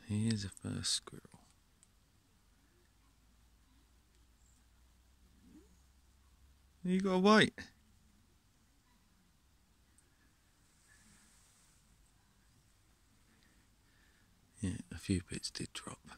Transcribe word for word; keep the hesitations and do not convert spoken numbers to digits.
Here's the first squirrel. You gotta wait. Yeah, a few bits did drop.